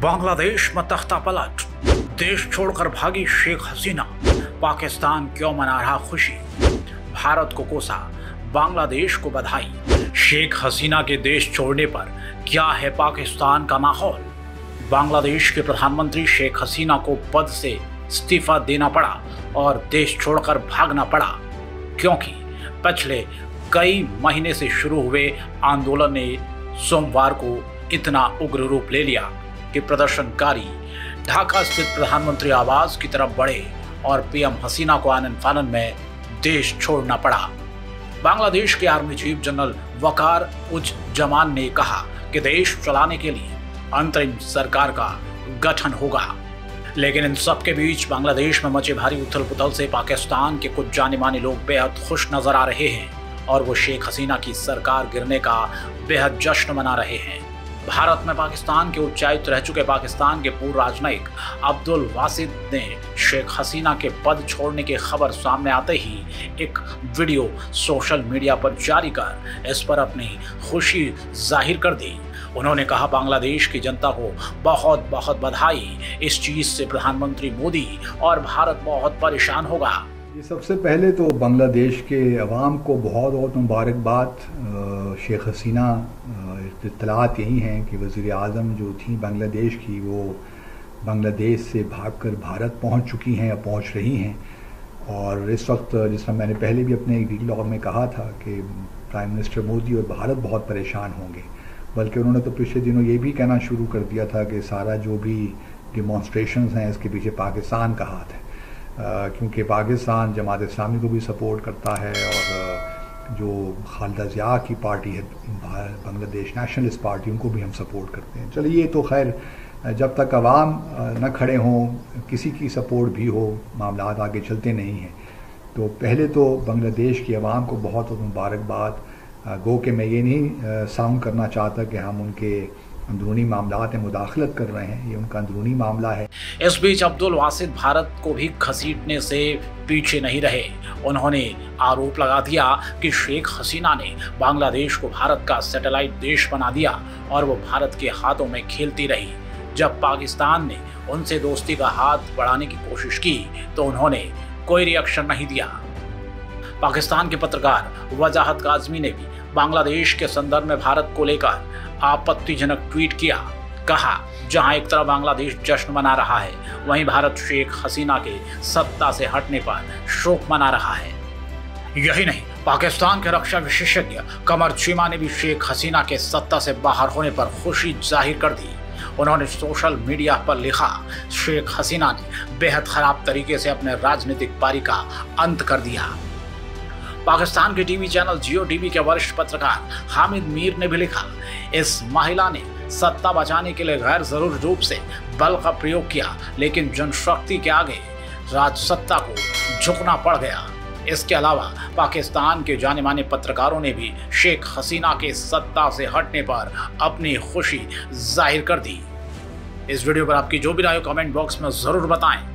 बांग्लादेश में तख्ता पलट, देश छोड़कर भागी शेख हसीना, पाकिस्तान क्यों मना रहा खुशी, भारत को कोसा, बांग्लादेश को बधाई। शेख हसीना के देश छोड़ने पर क्या है पाकिस्तान का माहौल। बांग्लादेश के प्रधानमंत्री शेख हसीना को पद से इस्तीफा देना पड़ा और देश छोड़कर भागना पड़ा, क्योंकि पिछले कई महीने से शुरू हुए आंदोलन ने सोमवार को इतना उग्र रूप ले लिया कि प्रदर्शनकारी ढाका स्थित प्रधानमंत्री आवास की तरफ बढ़े और पीएम हसीना को आनन फानन में देश छोड़ना पड़ा। बांग्लादेश के आर्मी चीफ जनरल वकार उज जमान ने कहा कि देश चलाने के लिए अंतरिम सरकार का गठन होगा, लेकिन इन सब के बीच बांग्लादेश में मचे भारी उथल पुथल से पाकिस्तान के कुछ जाने माने लोग बेहद खुश नजर आ रहे हैं और वो शेख हसीना की सरकार गिरने का बेहद जश्न मना रहे हैं। भारत में पाकिस्तान के उच्चायुक्त रह चुके पाकिस्तान के पूर्व राजनयिक अब्दुल वासिद ने शेख हसीना के पद छोड़ने की खबर सामने आते ही एक वीडियो सोशल मीडिया पर जारी कर इस पर अपनी खुशी जाहिर कर दी। उन्होंने कहा, बांग्लादेश की जनता को बहुत बहुत बधाई, इस चीज से प्रधानमंत्री मोदी और भारत बहुत परेशान होगा। ये सबसे पहले तो बांग्लादेश के अवाम को बहुत बहुत मुबारकबाद। शेख हसीना इत्तलात यही हैं कि वज़ीर आज़म जो थी बांग्लादेश की, वो बांग्लादेश से भागकर भारत पहुंच चुकी हैं या पहुंच रही हैं। और इस वक्त, जिसमें मैंने पहले भी अपने वीडियो में कहा था कि प्राइम मिनिस्टर मोदी और भारत बहुत परेशान होंगे, बल्कि उन्होंने तो पिछले दिनों ये भी कहना शुरू कर दिया था कि सारा जो भी डिमॉन्स्ट्रेशंस हैं इसके पीछे पाकिस्तान का हाथ है, क्योंकि पाकिस्तान जमात इस्लामी को भी सपोर्ट करता है और जो खालिदा ज़िया की पार्टी है बांग्लादेश नेशनलिस्ट पार्टी, उनको भी हम सपोर्ट करते हैं। चलिए, ये तो खैर जब तक अवाम न खड़े हों, किसी की सपोर्ट भी हो, मामला आगे चलते नहीं हैं। तो पहले तो बांग्लादेश की अवाम को बहुत बहुत मुबारकबाद। गो कि मैं ये नहीं साउंड करना चाहता कि हम उनके अंदरूनी मामलात में मुदाखलत कर रहे हैं, ये उनका अंदरूनी मामला है। इस बीच अब्दुल वासिद भारत को भी घसीटने से पीछे नहीं रहे। उन्होंने आरोप लगा दिया कि शेख हसीना ने बांग्लादेश को भारत का सैटेलाइट देश बना दिया और वो भारत के हाथों में खेलती रही। जब पाकिस्तान ने उनसे दोस्ती का हाथ बढ़ाने की कोशिश की तो उन्होंने कोई रिएक्शन नहीं दिया। पाकिस्तान के पत्रकार वजाहत काज़मी ने भी बांग्लादेश के संदर्भ में भारत को लेकर आपत्तिजनक ट्वीट किया। कहा, जहां एक तरफ बांग्लादेश जश्न मना रहा है, वहीं भारत शेख हसीना के सत्ता से हटने पर शोक मना रहा है। यही नहीं, पाकिस्तान के रक्षा विशेषज्ञ कमर चीमा ने भी शेख हसीना के सत्ता से बाहर होने पर खुशी जाहिर कर दी। उन्होंने सोशल मीडिया पर लिखा, शेख हसीना ने बेहद खराब तरीके से अपने राजनीतिक पारी का अंत कर दिया। पाकिस्तान के टीवी चैनल जियो टीवी के वरिष्ठ पत्रकार हामिद मीर ने भी लिखा, इस महिला ने सत्ता बचाने के लिए गैर जरूरी रूप से बल का प्रयोग किया, लेकिन जनशक्ति के आगे राजसत्ता को झुकना पड़ गया। इसके अलावा पाकिस्तान के जाने माने पत्रकारों ने भी शेख हसीना के सत्ता से हटने पर अपनी खुशी जाहिर कर दी। इस वीडियो पर आपकी जो भी राय हो कमेंट बॉक्स में जरूर बताएं।